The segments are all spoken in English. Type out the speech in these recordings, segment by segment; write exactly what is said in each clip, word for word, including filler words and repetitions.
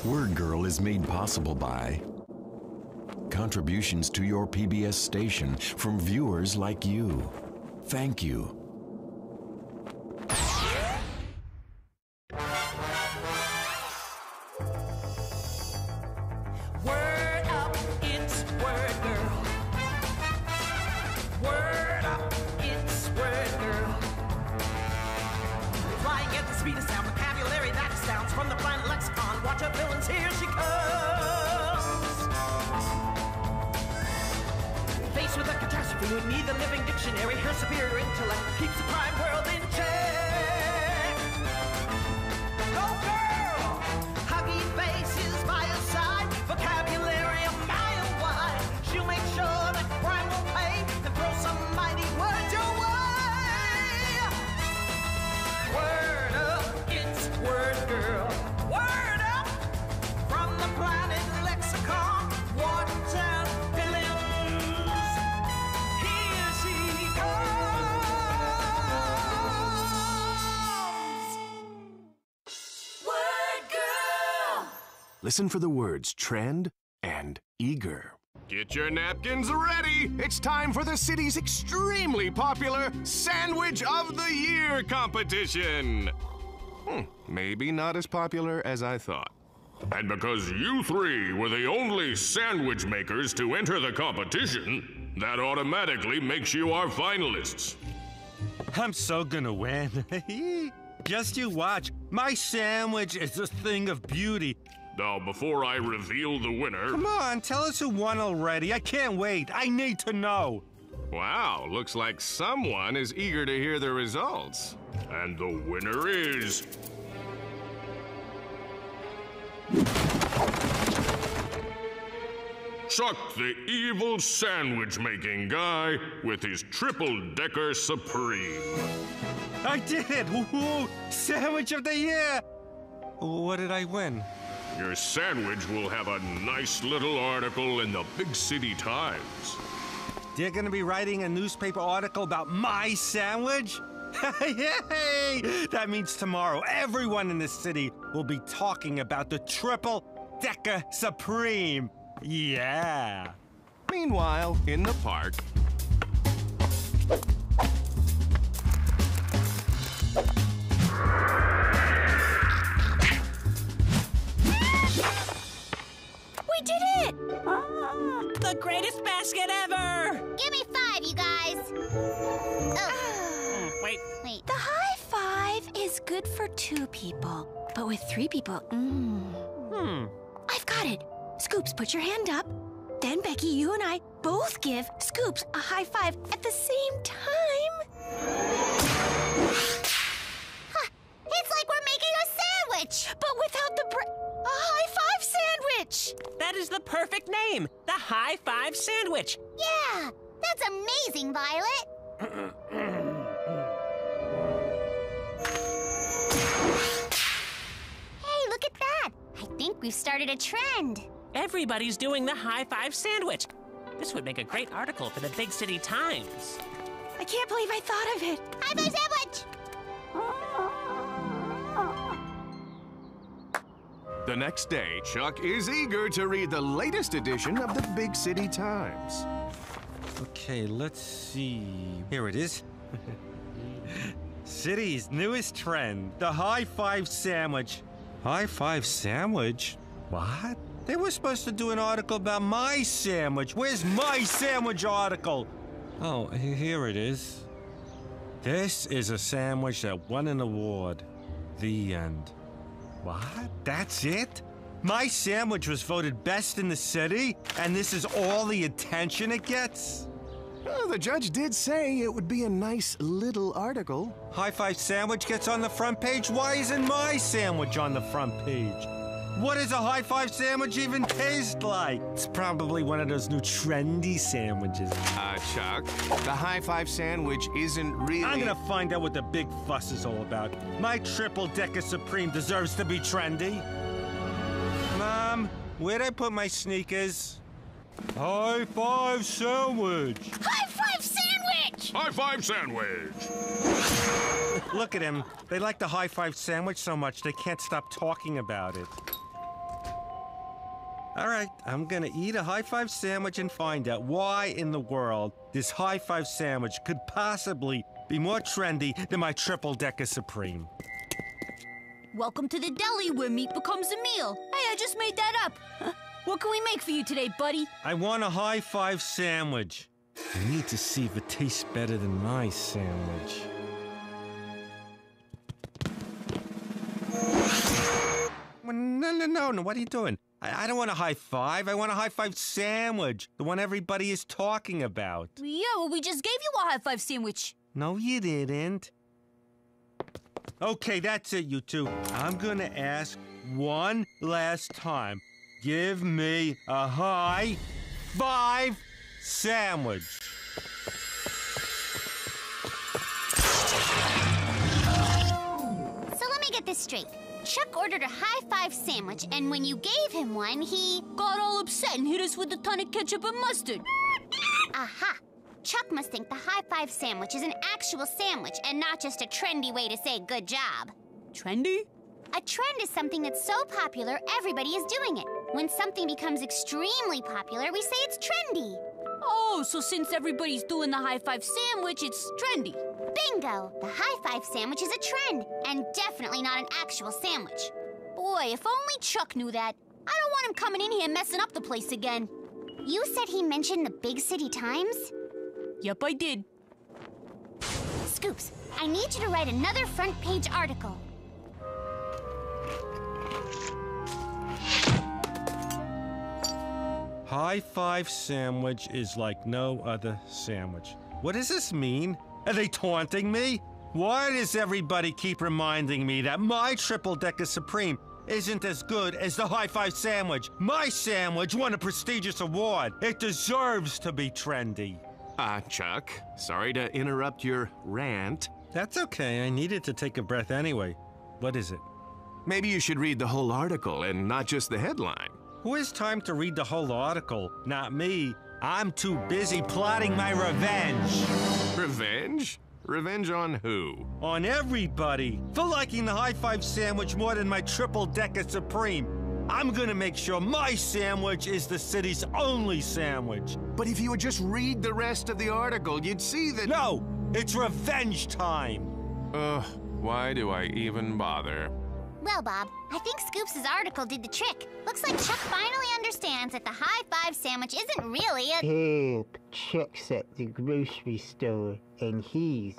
Word Girl is made possible by contributions to your P B S station from viewers like you. Thank you. Word up, it's Word Girl. Word up, it's Word Girl. Flying at the speed of sound, vocabulary that astounds from the planet lexicon. Watch her villains, here she comes. Faced with a catastrophe, we need the living dictionary. Her superior intellect keeps the crime world in check. Go girl! Huggy faces by her side, vocabulary a mile wide. She'll make sure that crime will pay and throw some mighty words your way. Word up, it's Word Girl. Word up from the planet lexicon. Watch out, villains. Here she comes. Word Girl. Listen for the words trend and eager. Get your napkins ready! It's time for the city's extremely popular Sandwich of the Year competition! Hmm, maybe not as popular as I thought. And because you three were the only sandwich makers to enter the competition, that automatically makes you our finalists. I'm so gonna win. Just you watch. My sandwich is a thing of beauty. Now, before I reveal the winner... Come on, tell us who won already. I can't wait. I need to know. Wow, looks like someone is eager to hear the results. And the winner is... Chuck the evil sandwich-making guy with his triple-decker Supreme. I did it! Woohoo! Sandwich of the year! What did I win? Your sandwich will have a nice little article in the Big City Times. They're gonna be writing a newspaper article about my sandwich? Yay! That means tomorrow everyone in the city will be talking about the triple-decker Supreme. Yeah! Meanwhile, in the park... We did it! The greatest basket ever! Give me five, you guys. Oh. Wait. Wait. The high five is good for two people, but with three people, mmm. Hmm. I've got it. Scoops, put your hand up. Then, Becky, you and I both give Scoops a high five at the same time. Huh. It's like we're making a sandwich, but without the bread. A high five sandwich! That is the perfect name, the High Five Sandwich. Yeah, that's amazing, Violet. Hey, look at that. I think we've started a trend. Everybody's doing the High Five Sandwich. This would make a great article for the Big City Times. I can't believe I thought of it. High five sandwich! The next day, Chuck is eager to read the latest edition of the Big City Times. Okay, let's see. Here it is. City's newest trend, the high five sandwich. High five sandwich? What? They were supposed to do an article about my sandwich. Where's my sandwich article? Oh, he- here it is. This is a sandwich that won an award. The end. What? That's it? My sandwich was voted best in the city, and this is all the attention it gets? Well, the judge did say it would be a nice little article. High Five Sandwich gets on the front page? Why isn't my sandwich on the front page? What does a High Five Sandwich even taste like? It's probably one of those new trendy sandwiches. Uh, Chuck, the High Five Sandwich isn't really... I'm gonna find out what the big fuss is all about. My triple-decker Supreme deserves to be trendy. Mom, where'd I put my sneakers? High Five Sandwich! High five sandwich! High Five Sandwich! Look at him. They like the High Five Sandwich so much they can't stop talking about it. All right, I'm gonna eat a high five sandwich and find out why in the world this high five sandwich could possibly be more trendy than my triple decker supreme. Welcome to the deli where meat becomes a meal. Hey, I just made that up. Huh? What can we make for you today, buddy? I want a high five sandwich. I need to see if it tastes better than my sandwich. Well, no, no, no, no. What are you doing? I, I don't want a high five. I want a high five sandwich. The one everybody is talking about. Yeah, well, we just gave you a high five sandwich. No, you didn't. Okay, that's it, you two. I'm gonna ask one last time. Give me a high five sandwich. So let me get this straight. Chuck ordered a high five sandwich, and when you gave him one, he got all upset and hit us with a ton of ketchup and mustard. Aha! Chuck must think the high five sandwich is an actual sandwich and not just a trendy way to say good job. Trendy? A trend is something that's so popular, everybody is doing it. When something becomes extremely popular, we say it's trendy. Oh, so since everybody's doing the high five sandwich, it's trendy. Bingo! The high five sandwich is a trend, and definitely not an actual sandwich. Boy, if only Chuck knew that. I don't want him coming in here messing up the place again. You said he mentioned the Big City Times? Yep, I did. Scoops, I need you to write another front page article. High five sandwich is like no other sandwich. What does this mean? Are they taunting me? Why does everybody keep reminding me that my triple decker supreme isn't as good as the high five sandwich? My sandwich won a prestigious award. It deserves to be trendy. Ah, uh, Chuck, sorry to interrupt your rant. That's okay. I needed to take a breath anyway. What is it? Maybe you should read the whole article and not just the headline. Who has time to read the whole article? Not me. I'm too busy plotting my revenge. Revenge? Revenge on who? On everybody. For liking the high five sandwich more than my triple decker supreme. I'm gonna make sure my sandwich is the city's only sandwich. But if you would just read the rest of the article, you'd see that— No! It's revenge time! Ugh, why do I even bother? Well, Bob, I think Scoops' article did the trick. Looks like Chuck finally understands that the high five sandwich isn't really a— Help! Chuck's at the grocery store, and he's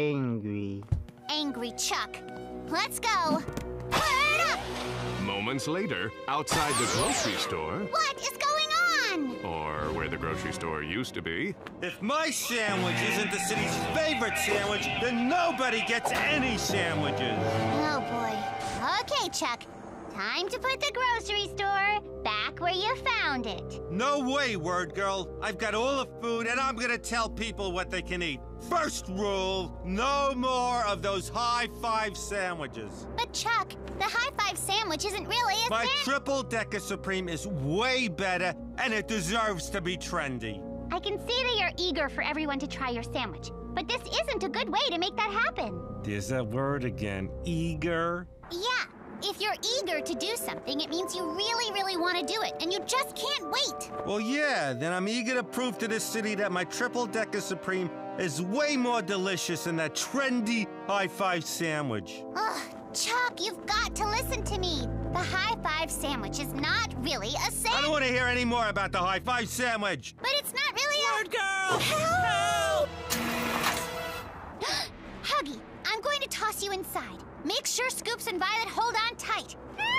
angry. Angry Chuck. Let's go. Word up! Moments later, outside the grocery store— What is going on? Or where the grocery store used to be. If my sandwich isn't the city's favorite sandwich, then nobody gets any sandwiches. Oh, boy. Okay, Chuck. Time to put the grocery store back where you found it. No way, Word Girl. I've got all the food, and I'm gonna tell people what they can eat. First rule, no more of those high five sandwiches. But, Chuck, the high five sandwich isn't really a My sa- triple decker supreme is way better, and it deserves to be trendy. I can see that you're eager for everyone to try your sandwich, but this isn't a good way to make that happen. There's that word again, eager. Yeah, if you're eager to do something, it means you really, really want to do it, and you just can't wait. Well, yeah, then I'm eager to prove to this city that my triple decker supreme is way more delicious than that trendy high five sandwich. Ugh, Chuck, you've got to listen to me. The high five sandwich is not really a sandwich. I don't want to hear any more about the high five sandwich. But it's not really a— Word Girl! Help! Huggy, I'm going to toss you inside. Make sure Scoops and Violet hold on tight.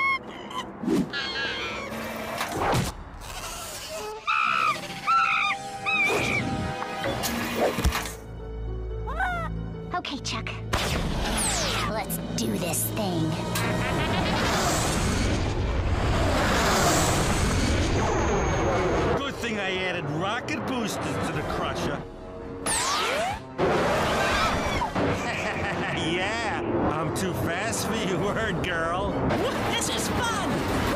Okay, Chuck. Let's do this thing. Good thing I added rocket boosters to the crusher. Yeah, I'm too fast for you, Word Girl. This is fun!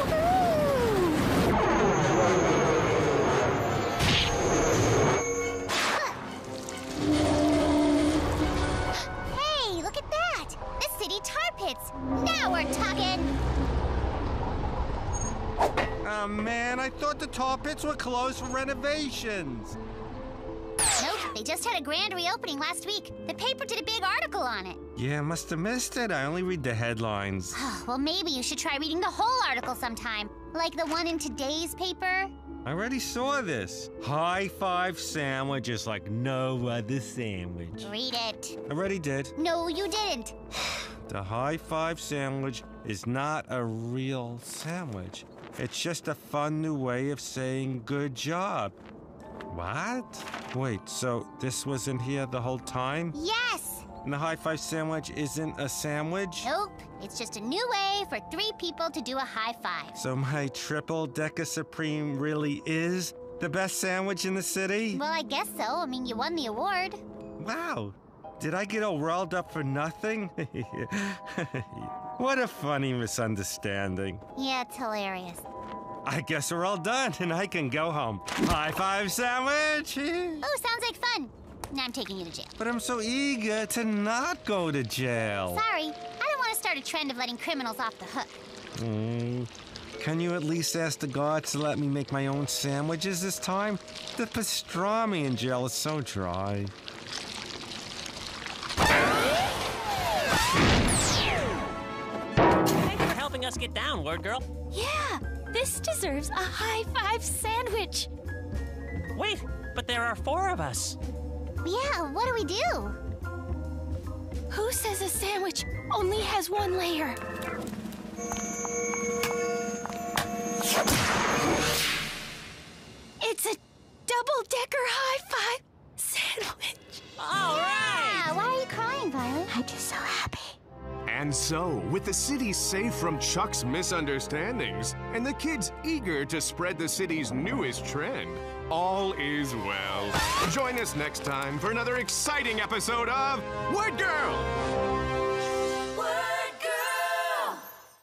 Hey, look at that! The city tar pits! Now we're talking! Oh, man, I thought the tar pits were closed for renovations. Nope, they just had a grand reopening last week. The paper did a big article on it. Yeah, must have missed it. I only read the headlines. Well, maybe you should try reading the whole article sometime. Like the one in today's paper. I already saw this. High Five Sandwich is like no other sandwich. Read it. I already did. No, you didn't. The High Five Sandwich is not a real sandwich. It's just a fun new way of saying good job. What? Wait, so this was in here the whole time? Yes. And the High Five Sandwich isn't a sandwich? Nope. It's just a new way for three people to do a high five. So my triple decker supreme really is the best sandwich in the city? Well, I guess so. I mean, you won the award. Wow. Did I get all riled up for nothing? What a funny misunderstanding. Yeah, it's hilarious. I guess we're all done and I can go home. High Five Sandwich! Oh, sounds like fun. Now I'm taking you to jail. But I'm so eager to not go to jail. Sorry, I don't want to start a trend of letting criminals off the hook. Mm. Can you at least ask the guards to let me make my own sandwiches this time? The pastrami in jail is so dry. Thanks for helping us get down, Word Girl. Yeah, this deserves a high five sandwich. Wait, but there are four of us. Yeah, what do we do? Who says a sandwich only has one layer? It's a double-decker high five sandwich. All right! Yeah, why are you crying, Violet? I'm just so happy. And so, with the city safe from Chuck's misunderstandings, and the kids eager to spread the city's newest trend, all is well. Join us next time for another exciting episode of Word Girl! Word Girl!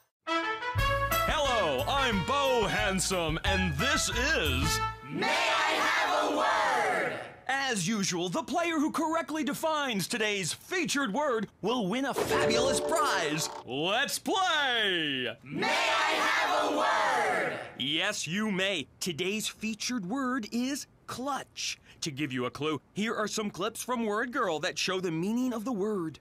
Hello, I'm Bo Handsome, and this is... May I have a word? As usual, the player who correctly defines today's featured word will win a fabulous prize. Let's play! May I have a word? Yes, you may. Today's featured word is clutch. To give you a clue, here are some clips from Word Girl that show the meaning of the word.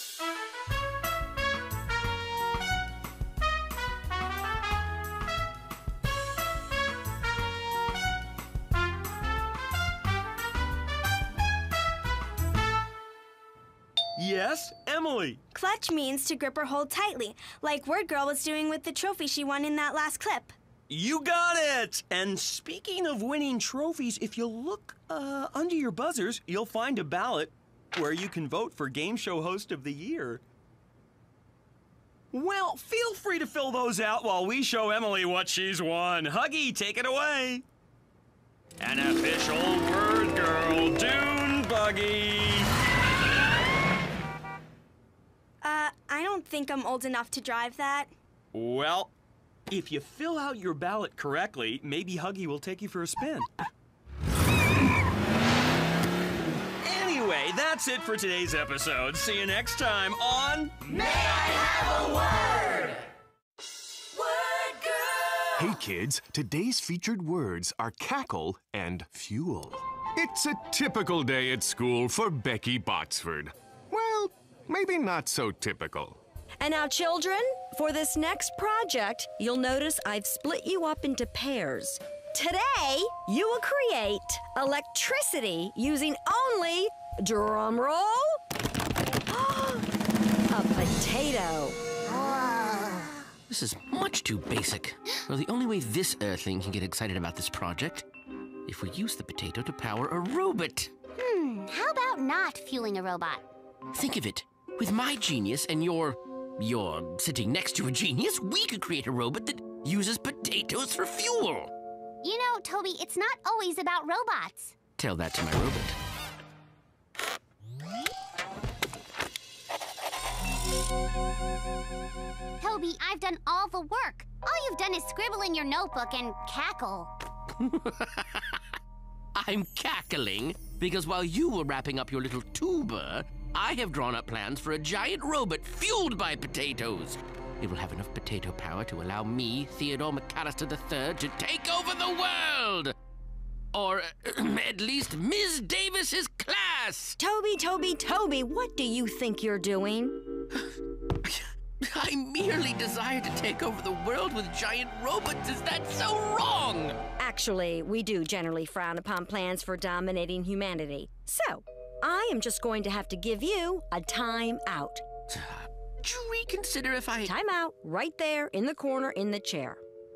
Yes, Emily. Clutch means to grip or hold tightly, like Word Girl was doing with the trophy she won in that last clip. You got it! And speaking of winning trophies, if you look uh, under your buzzers, you'll find a ballot where you can vote for Game Show Host of the Year. Well, feel free to fill those out while we show Emily what she's won. Huggy, take it away. An official Word Girl Dune Buggy. Uh, I don't think I'm old enough to drive that. Well, if you fill out your ballot correctly, maybe Huggy will take you for a spin. Anyway, that's it for today's episode. See you next time on... May I have a word? Word Girl! Hey kids, today's featured words are cackle and fuel. It's a typical day at school for Becky Botsford. Well, maybe not so typical. And now, children, for this next project, you'll notice I've split you up into pairs. Today, you will create electricity using only, drum roll, a potato. This is much too basic. Well, the only way this Earthling can get excited about this project, if we use the potato to power a robot. Hmm, how about not fueling a robot? Think of it. With my genius and your... your sitting next to a genius, we could create a robot that uses potatoes for fuel. You know, Toby, it's not always about robots. Tell that to my robot. Toby, I've done all the work. All you've done is scribble in your notebook and cackle. I'm cackling because while you were wrapping up your little tuba, I have drawn up plans for a giant robot fueled by potatoes. it will have enough potato power to allow me, Theodore McAllister the third, to take over the world! Or uh, at least Miz Davis's class! Toby, Toby, Toby, what do you think you're doing? I merely desire to take over the world with giant robots. Is that so wrong? Actually, we do generally frown upon plans for dominating humanity. So, I am just going to have to give you a time out. Do you reconsider if I... Time out, right there in the corner in the chair.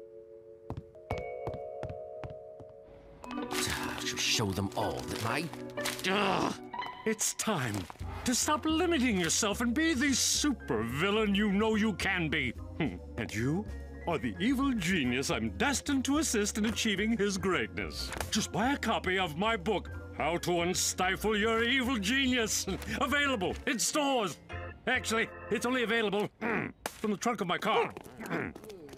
I shall show them all that my... Ugh. It's time to stop limiting yourself and be the super villain you know you can be. Hmm. And you are the evil genius I'm destined to assist in achieving his greatness. Just buy a copy of my book, How to Unstifle Your Evil Genius. Available in stores. Actually, it's only available mm, from the trunk of my car. Mm.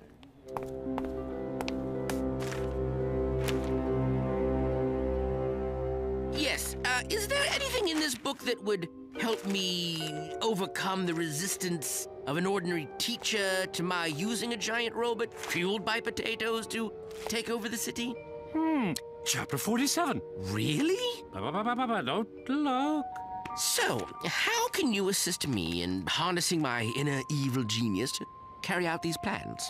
Yes, uh, is there anything in this book that would help me overcome the resistance of an ordinary teacher to my using a giant robot fueled by potatoes to take over the city? Hmm, chapter forty-seven. Really? Don't look. So, how can you assist me in harnessing my inner evil genius to carry out these plans?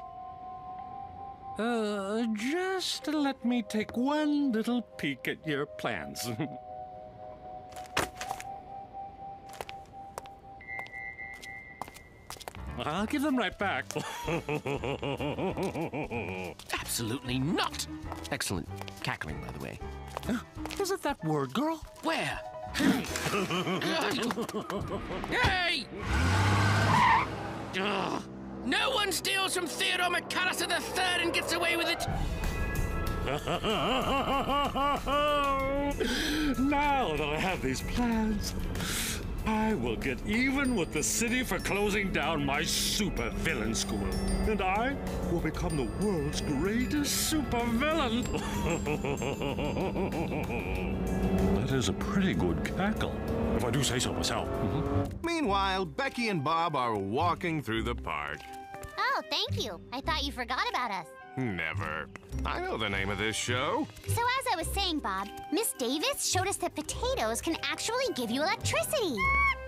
Uh, just let me take one little peek at your plans. I'll give them right back. Absolutely not. Excellent cackling, by the way. Uh, is it that word, girl? Where? Hey! Ugh. No one steals from Theodore McAllister the third and gets away with it! Now that I have these plans, I will get even with the city for closing down my super villain school. And I will become the world's greatest super villain. That is a pretty good cackle, if I do say so myself. Mm-hmm. Meanwhile, Becky and Bob are walking through the park. Oh, thank you. I thought you forgot about us. Never. I know the name of this show. So as I was saying, Bob, Miss Davis showed us that potatoes can actually give you electricity.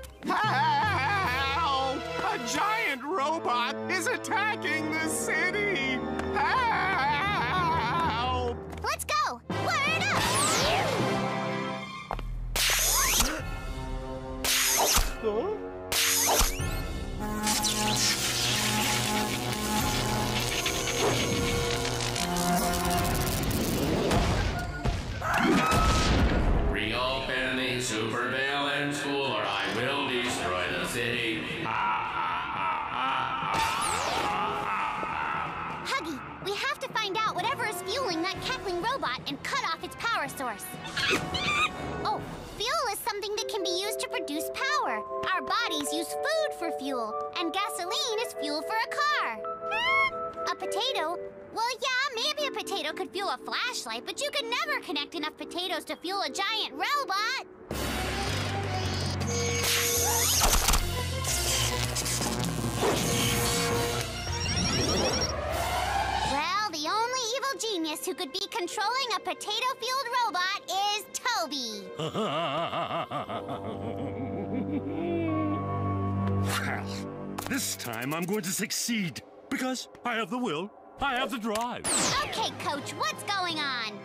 Help! A giant robot is attacking the city! Help! Let's go! Word up! Huh? Reopen the super villain school or I will destroy the city. Huggy, we have to find out whatever is fueling that cackling robot and cut off its power source. Oh, fuel is something that can be used to produce power. Our bodies use food for fuel, and gasoline is fuel for a car. A potato? Well, yeah, maybe a potato could fuel a flashlight, but you could never connect enough potatoes to fuel a giant robot. Well, the only evil genius who could be controlling a potato-fueled robot is Toby. Well, this time I'm going to succeed because I have the will. I have the drive. Okay, Coach, what's going on?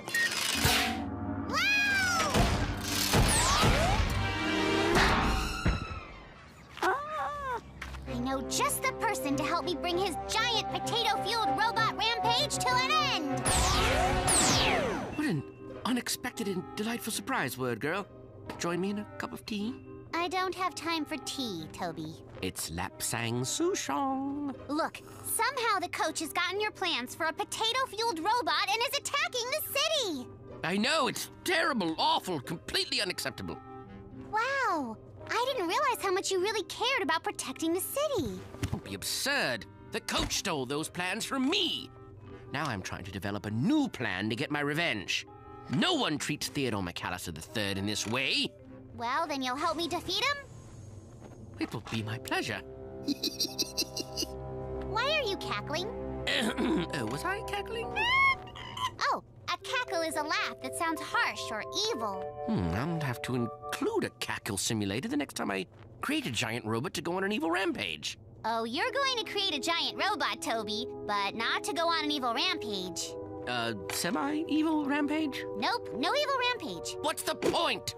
I know just the person to help me bring his giant potato-fueled robot rampage to an end! What an unexpected and delightful surprise, Word Girl. Join me in a cup of tea? I don't have time for tea, Toby. It's Lapsang Souchong. Look, somehow the coach has gotten your plans for a potato-fueled robot and is attacking the city! I know, it's terrible, awful, completely unacceptable. Wow, I didn't realize how much you really cared about protecting the city. Don't be absurd. The coach stole those plans from me. Now I'm trying to develop a new plan to get my revenge. No one treats Theodore McAllister the third in this way. Well, then you'll help me defeat him? It will be my pleasure. Why are you cackling? Oh, was I cackling? Oh, a cackle is a laugh that sounds harsh or evil. Hmm, I'll have to include a cackle simulator the next time I create a giant robot to go on an evil rampage. Oh, you're going to create a giant robot, Toby, but not to go on an evil rampage. Uh, semi-evil rampage? Nope, no evil rampage. What's the point?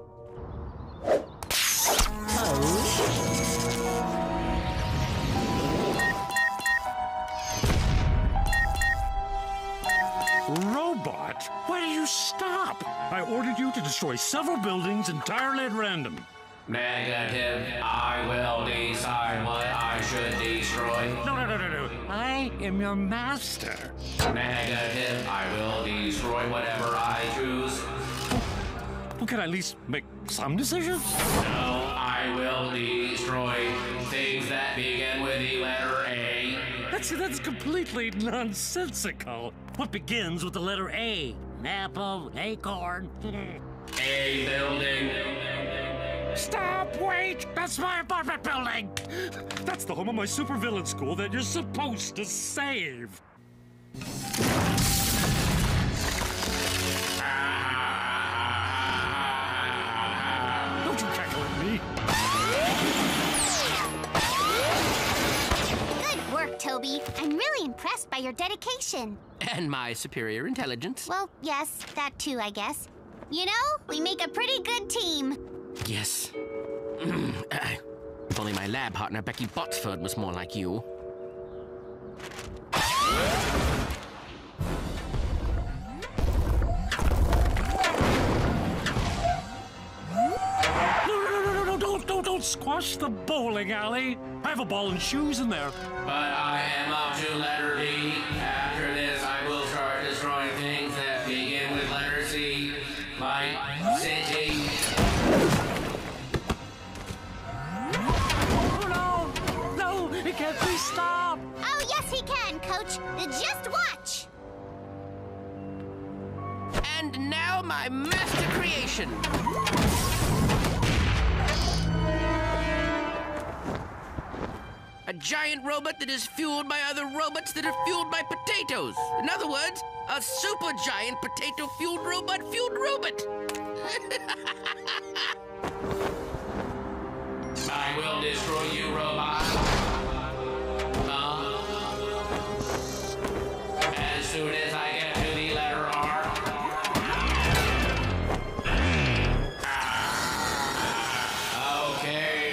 Robot? Why do you stop? I ordered you to destroy several buildings entirely at random. Negative. I will decide what I should destroy. No, no, no, no, no. I am your master. Negative. I will destroy whatever I choose. Well, can I at least make some decisions? No, I will destroy things that begin with the letter A. That's, that's completely nonsensical. What begins with the letter A? An apple, an acorn. A building. Stop! Wait! That's my apartment building! That's the home of my supervillain school that you're supposed to save. Don't you cackle at me. Good work, Toby. I'm really impressed by your dedication. And my superior intelligence. Well, yes, that too, I guess. You know, we make a pretty good team. Yes. If only my lab partner, Becky Botsford, was more like you. No, no, no, no, no, don't, don't, don't squash the bowling alley. I have a ball and shoes in there. But I am up to letter D. After this, I will start destroying things that begin with letter C. Like city. He can't please stop! Oh, yes, he can, Coach. Just watch! And now my master creation. A giant robot that is fueled by other robots that are fueled by potatoes. In other words, a super giant potato-fueled robot fueled robot. I will destroy you, robot. As soon as I get to the letter R. Okay.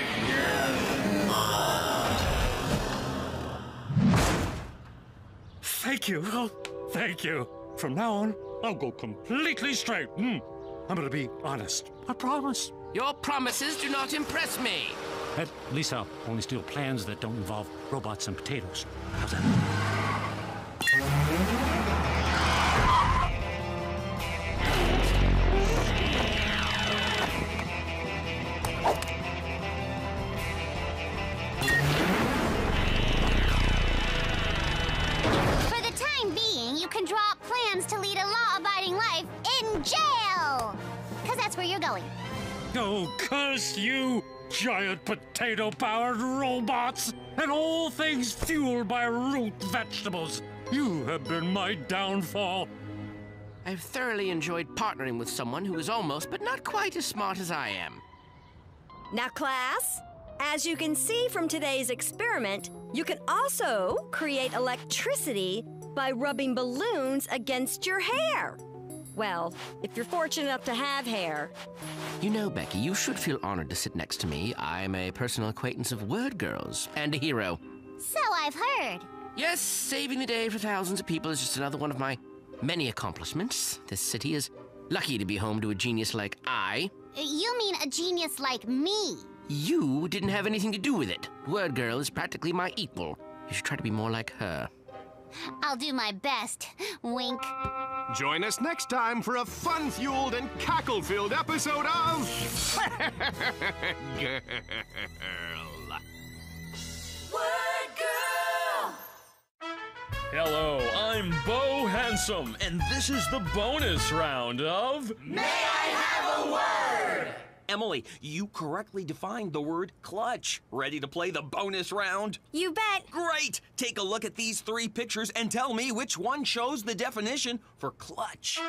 Thank you. Oh, thank you. From now on, I'll go completely straight. Mm. I'm gonna be honest. I promise. Your promises do not impress me. At least I'll only steal plans that don't involve robots and potatoes. How's that? For the time being, you can draw up plans to lead a law-abiding life in jail! Because that's where you're going. Oh, curse you, giant potato-powered robots, and all things fueled by root vegetables. You have been my downfall. I've thoroughly enjoyed partnering with someone who is almost, but not quite as smart as I am. Now, class, as you can see from today's experiment, you can also create electricity by rubbing balloons against your hair. Well, if you're fortunate enough to have hair. You know, Becky, you should feel honored to sit next to me. I'm a personal acquaintance of Word Girls and a hero. So I've heard. Yes, saving the day for thousands of people is just another one of my many accomplishments. This city is lucky to be home to a genius like I. You mean a genius like me? You didn't have anything to do with it. Word Girl is practically my equal. You should try to be more like her. I'll do my best. Wink. Join us next time for a fun-fueled and cackle-filled episode of Girl. Word Girl! Hello, I'm Bo Handsome, and this is the bonus round of... May I have a word? Emily, you correctly defined the word clutch. Ready to play the bonus round? You bet. Great! Take a look at these three pictures and tell me which one shows the definition for clutch.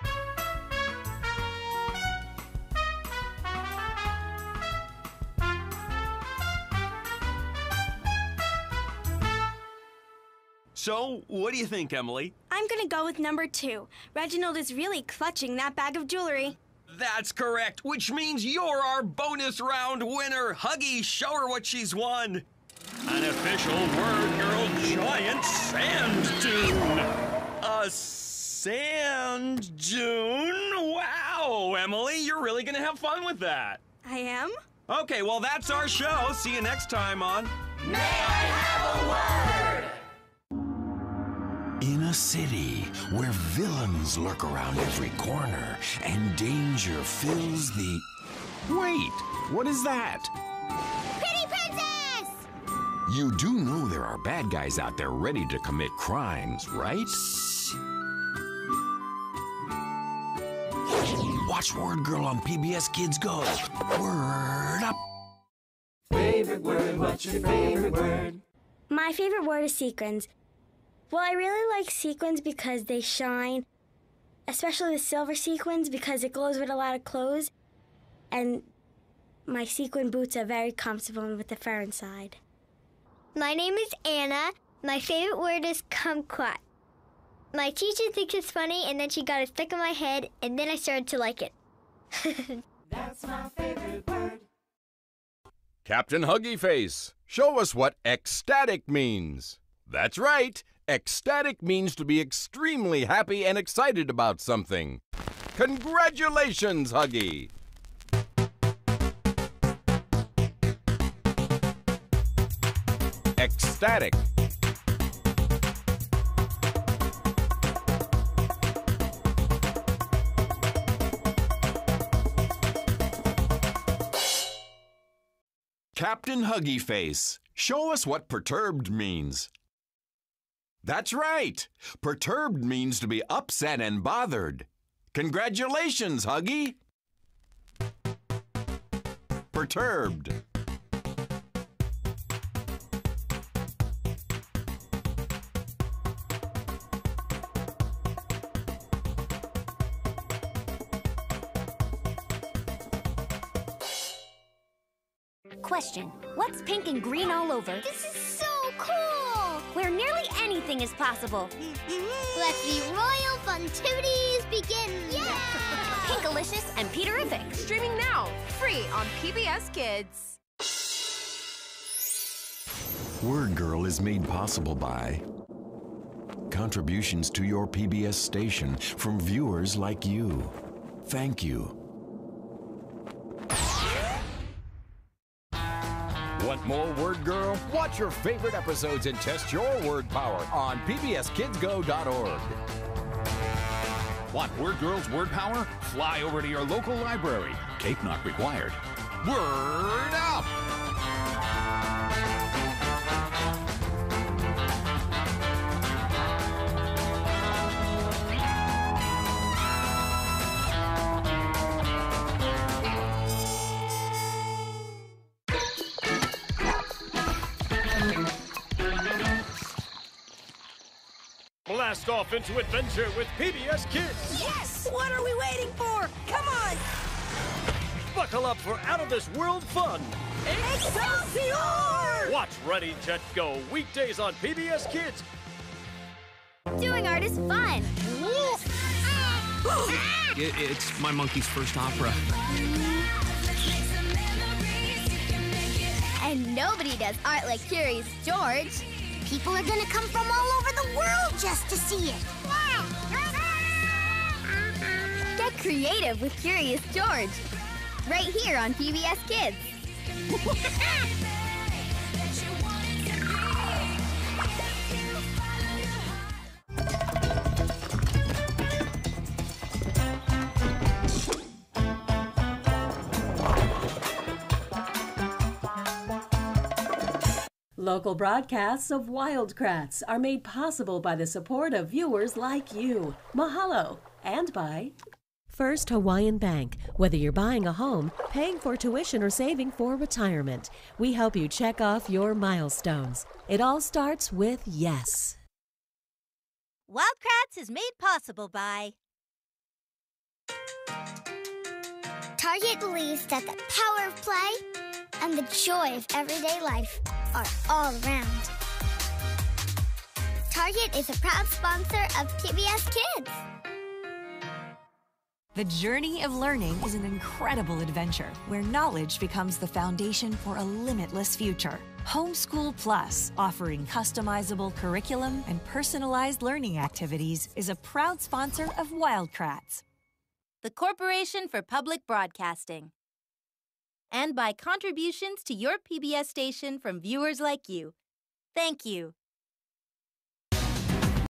So, what do you think, Emily? I'm gonna go with number two. Reginald is really clutching that bag of jewelry. That's correct, which means you're our bonus round winner. Huggy, show her what she's won. An official Word Girl giant sand dune. A sand dune? Wow, Emily, you're really gonna have fun with that. I am? Okay, well, that's our show. See you next time on May I Have a Word? In a city where villains lurk around every corner and danger fills the... Wait, what is that? Pretty Princess! You do know there are bad guys out there ready to commit crimes, right? Watch Word Girl on P B S Kids Go. Word up! Favorite word, what's your favorite word? My favorite word is sequins. Well, I really like sequins because they shine, especially the silver sequins because it goes with a lot of clothes. And my sequin boots are very comfortable with the fur inside. My name is Anna. My favorite word is kumquat. My teacher thinks it's funny, and then she got it stuck in my head, and then I started to like it. That's my favorite word. Captain Huggy Face, show us what ecstatic means. That's right. Ecstatic means to be extremely happy and excited about something. Congratulations, Huggy! Ecstatic. Captain Huggy Face, show us what perturbed means. That's right. Perturbed means to be upset and bothered. Congratulations, Huggy. Perturbed. Question, what's pink and green all over? This is so cool! Where nearly anything is possible. Let the royal fun tooties begin! Yeah! Pinkalicious and Peterific. Streaming now, free on P B S Kids. Word Girl is made possible by contributions to your P B S station from viewers like you. Thank you. Want more Word Girl? Watch your favorite episodes and test your word power on P B S kids go dot org. Want Word Girl's word power? Fly over to your local library. Cape not required. Word up! Blast off into adventure with P B S Kids! Yes! What are we waiting for? Come on! Buckle up for out-of-this-world fun! Excelsior! Watch Ready, Jet, Go weekdays on P B S Kids. Doing art is fun! It, it's my monkey's first opera. And nobody does art like Curious George. People are gonna come from all over the world just to see it. Get creative with Curious George. Right here on P B S Kids. Local broadcasts of Wildcrats are made possible by the support of viewers like you. Mahalo. And by First Hawaiian Bank. Whether you're buying a home, paying for tuition, or saving for retirement, we help you check off your milestones. It all starts with yes. Wildcrats is made possible by Target believes that the power of play and the joy of everyday life are all around. Target is a proud sponsor of P B S Kids. The journey of learning is an incredible adventure where knowledge becomes the foundation for a limitless future. Homeschool Plus, offering customizable curriculum and personalized learning activities, is a proud sponsor of Wildcrats. the Corporation for Public Broadcasting, and by contributions to your P B S station from viewers like you. Thank you.